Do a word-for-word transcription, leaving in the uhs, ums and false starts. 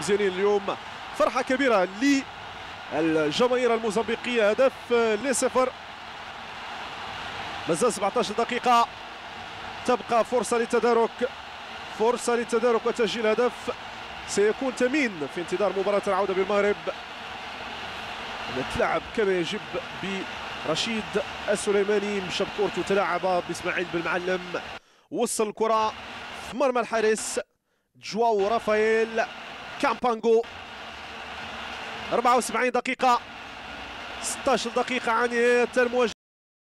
مزيانين اليوم. فرحه كبيره للجماهير الموزمبيقيه. هدف لصفر، مازال سبعطاش دقيقه، تبقى فرصه للتدارك، فرصه للتدارك وتسجيل هدف سيكون ثمين في انتظار مباراه العوده بالمغرب. تلعب كما يجب برشيد السليماني، مشى بكورته تلاعب باسماعيل بالمعلم، وصل الكره في مرمى الحارس جواو رافائيل كامبانغو. أربعة وسبعين دقيقه، ستة عشر دقيقه عن نهايه المواجهه.